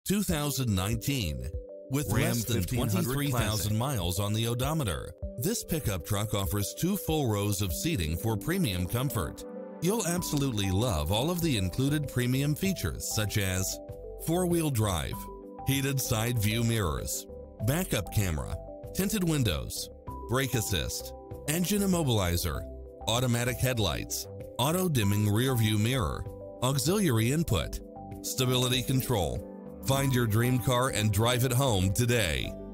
2019. With less than 23,000 miles on the odometer, this pickup truck offers 2 full rows of seating for premium comfort. You'll absolutely love all of the included premium features such as 4-wheel drive, heated side view mirrors, backup camera, tinted windows, brake assist, engine immobilizer, automatic headlights, auto-dimming rear view mirror, auxiliary input, stability control. Find your dream car and drive it home today.